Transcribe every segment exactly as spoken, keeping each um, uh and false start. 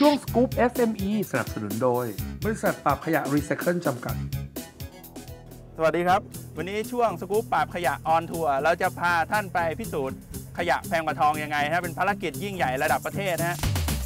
ช่วง Scoop เอฟ เอ็ม อี สนับสนุนโดยบริษัทปราบขยะรีไซเคิลจำกัดสวัสดีครับวันนี้ช่วงสกู๊ปปราบขยะออนทัวร์เราจะพาท่านไปพิสูจน์ขยะแพงกว่าทองยังไงฮะเป็นภารกิจยิ่งใหญ่ระดับประเทศนะฮะ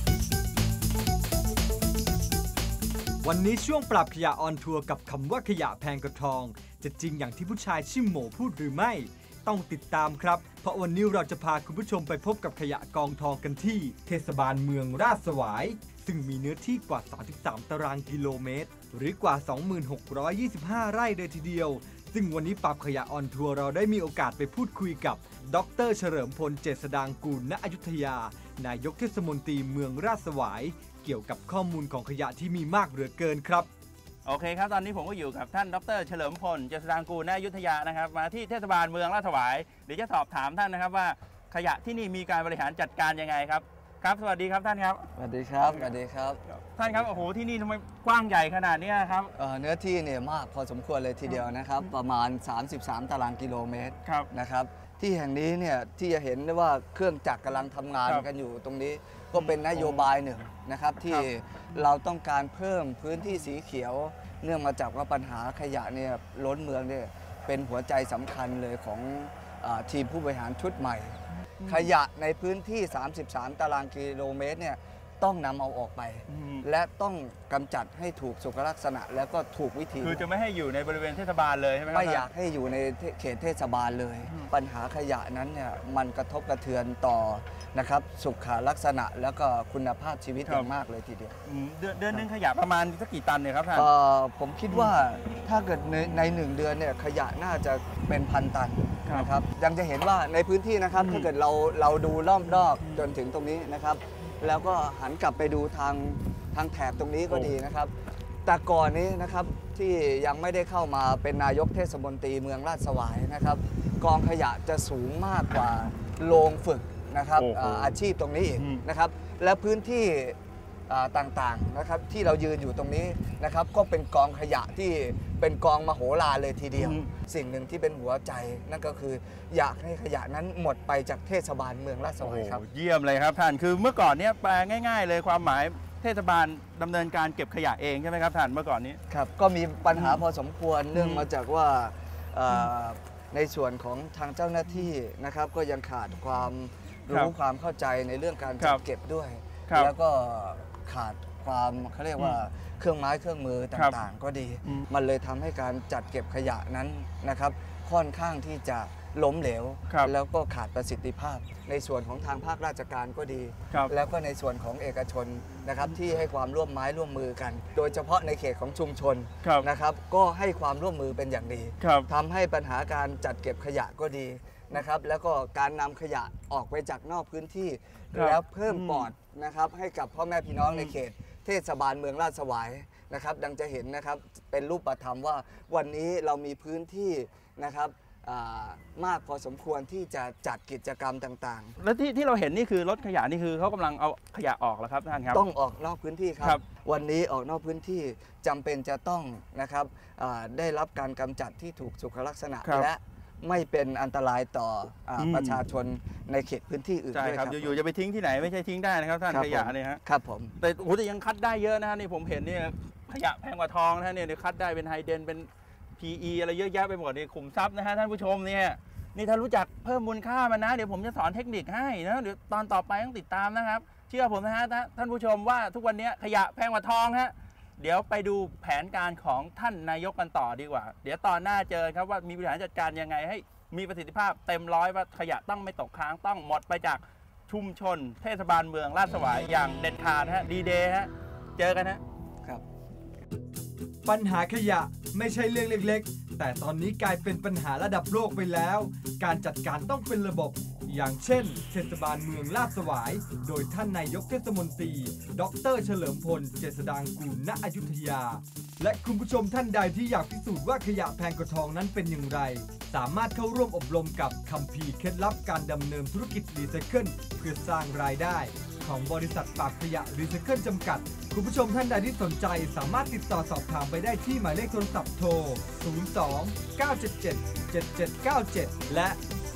วันนี้ช่วงปราบขยะออนทัวร์กับคำว่าขยะแพงกว่าทองจะจริงอย่างที่ผู้ชายชื่อโหม่พูดหรือไม่ต้องติดตามครับเพราะวันนี้เราจะพาคุณผู้ชมไปพบกับขยะกองทองกันที่เทศบาลเมืองราชสวายซึ่งมีเนื้อที่กว่าสามสิบสามตารางกิโลเมตรหรือกว่า สองพันหกร้อยยี่สิบห้า ไร่เลยทีเดียวซึ่งวันนี้ปราบขยะออนทัวร์เราได้มีโอกาสไปพูดคุยกับดร.เฉลิมพลเจษฎางกูลณอยุธยานายกเทศมนตรีเมืองราชสวายเกี่ยวกับข้อมูลของขยะที่มีมากเหลือเกินครับโอเคครับตอนนี้ผมก็อยู่กับท่านดร.เฉลิมพลเจษฎางกูลณอยุธยานะครับมาที่เทศบาลเมืองราชสวายเดี๋ยวจะสอบถามท่านนะครับว่าขยะที่นี่มีการบริหารจัดการยังไงครับครับสวัสดีครับท่านครับสวัสดีครับสวัสดีครับท่านครับโอ้โหที่นี่ทำไมกว้างใหญ่ขนาดนี้ครับเเนื้อที่เนี่ยมากพอสมควรเลยทีเดียวนะครับประมาณสามสิบสามตารางกิโลเมตรนะครับที่แห่งนี้เนี่ยที่จะเห็นได้ว่าเครื่องจักรกำลังทำงานกันอยู่ตรงนี้ก็เป็นนโยบายหนึ่งนะครับที่เราต้องการเพิ่มพื้นที่สีเขียวเนื่องมาจากว่าปัญหาขยะเนี่ยล้นเมืองเนี่ยเป็นหัวใจสำคัญเลยของทีมผู้บริหารชุดใหม่ขยะในพื้นที่สามสิบสามตารางกิโลเมตรเนี่ยต้องนำเอาออกไปและต้องกำจัดให้ถูกสุขลักษณะแล้วก็ถูกวิธีคือจะไม่ให้อยู่ในบริเวณเทศบาลเลยใช่ไหมครับไม่อยากให้อยู่ในเขตเทศบาลเลยปัญหาขยะนั้นเนี่ยมันกระทบกระเทือนต่อนะครับสุขลักษณะแล้วก็คุณภาพชีวิตอย่างมากเลยทีเดียวเดือนเดือนนึงขยะประมาณสักกี่ตันเนี่ยครับท่านผมคิดว่าถ้าเกิดในในหนึ่งเดือนเนี่ยขยะน่าจะเป็นพันตันนะครับยังจะเห็นว่าในพื้นที่นะครับถ้าเกิดเราเราดูรอบรอบจนถึงตรงนี้นะครับแล้วก็หันกลับไปดูทางทางแถบตรงนี้ก็ดีนะครับแต่ก่อนนี้นะครับที่ยังไม่ได้เข้ามาเป็นนายกเทศมนตรีเมืองราชสวายนะครับกองขยะจะสูงมากกว่าโรงฝึกนะครับอาชีพตรงนี้อีกนะครับและพื้นที่ต่างๆนะครับที่เรายืนอยู่ตรงนี้นะครับก็เป็นกองขยะที่เป็นกองมโหฬารเลยทีเดียวสิ่งหนึ่งที่เป็นหัวใจนั่นก็คืออยากให้ขยะนั้นหมดไปจากเทศบาลเมืองราชสวายครับเยี่ยมเลยครับท่านคือเมื่อก่อนเนี้ยแปลง่ายๆเลยความหมายเทศบาลดำเนินการเก็บขยะเองใช่ไหมครับท่านเมื่อก่อนนี้ครับก็มีปัญหาพอสมควรเนื่องมาจากว่าในส่วนของทางเจ้าหน้าที่นะครับก็ยังขาดความรู้ความเข้าใจในเรื่องการจัดเก็บด้วยแล้วก็ขาดความเขาเรียกว่าเครื่องไม้เครื่องมือต่างๆก็ดีมันเลยทำให้การจัดเก็บขยะนั้นนะครับค่อนข้างที่จะล้มเหลวแล้วก็ขาดประสิทธิภาพในส่วนของทางภาคราชการก็ดีแล้วก็ในส่วนของเอกชนนะครับที่ให้ความร่วมไม้ร่วมมือกันโดยเฉพาะในเขตของชุมชนนะครับก็ให้ความร่วมมือเป็นอย่างดีทำให้ปัญหาการจัดเก็บขยะก็ดีนะครับแล้วก็การนำขยะออกไปจากนอกพื้นที่แล้วเพิ่มปอดนะครับให้กับพ่อแม่พี่น้องในเขตเทศบาลเมืองราชสวายนะครับดังจะเห็นนะครับเป็นรูปธรรมว่าวันนี้เรามีพื้นที่นะครับมากพอสมควรที่จะจัดกิจกรรมต่างๆแล้วที่ที่เราเห็นนี่คือรถขยะนี่คือเขากำลังเอาขยะออกแล้วครับท่านครับต้องออกนอกพื้นที่ครับวันนี้ออกนอกพื้นที่จำเป็นจะต้องนะครับได้รับการกำจัดที่ถูกสุขลักษณะและไม่เป็นอันตรายต่อประชาชนในเขตพื้นที่อื่นด้วยครับอยู่ๆจะไปทิ้งที่ไหนไม่ใช่ทิ้งได้นะครับท่านขยะนี่ฮะครับผมแต่โอ้แต่ยังคัดได้เยอะนะนี่ผมเห็นนี่ขยะแพงกว่าทองนะเนี่ยคัดได้เป็นไฮเดนเป็น พี อี อะไรเยอะแยะไปหมดนี่ขุมทรัพย์นะฮะท่านผู้ชมเนี่ยนี่ถ้ารู้จักเพิ่มมูลค่ามันนะเดี๋ยวผมจะสอนเทคนิคให้นะเดี๋ยวตอนต่อไปต้องติดตามนะครับเชื่อผมนะฮะท่านผู้ชมว่าทุกวันนี้ขยะแพงกว่าทองฮะเดี๋ยวไปดูแผนการของท่านนายกกันต่อดีกว่าเดี๋ยวตอนหน้าเจอครับว่ามีบริหารจัดการยังไงให้มีประสิทธิภาพเต็มร้อยว่าขยะต้องไม่ตกค้างต้องหมดไปจากชุมชนเทศบาลเมืองราชสวายอย่างเด็ดขาดฮะดีเดย์ฮะเจอกันนะครับปัญหาขยะไม่ใช่เรื่องเล็กๆแต่ตอนนี้กลายเป็นปัญหาระดับโลกไปแล้วการจัดการต้องเป็นระบบอย่างเช่นเทศบาลเมืองราชสวายโดยท่านนายกเทศมนตรีดร.เฉลิมพลเจษฎางกูลณอยุธยาและคุณผู้ชมท่านใดที่อยากพิสูจน์ว่าขยะแพงกว่าทองนั้นเป็นอย่างไรสามารถเข้าร่วมอบรมกับคัมภีร์เคล็ดลับการดำเนินธุรกิจรีไซเคิลเพื่อสร้างรายได้ของบริษัทปราบขยะรีไซเคิลจำกัดคุณผู้ชมท่านใดที่สนใจสามารถติดต่อสอบถามไปได้ที่หมายเลขโทรศัพท์โทรศูนย์ สอง เก้า เจ็ด เจ็ด เจ็ด เจ็ด เก้า เจ็ดและศู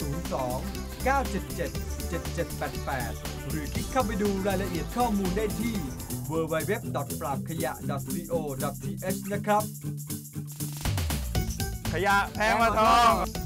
ศูนย์ สอง เก้า เจ็ด เจ็ด เจ็ด เจ็ด แปด แปด หรือคลิกเข้าไปดูรายละเอียดข้อมูลได้ที่ ดับเบิลยู ดับเบิลยู ดับเบิลยู ดอท ปราบขยะ ดอท ซี โอ ดอท ที เอช นะครับขยะแพงกว่าทอง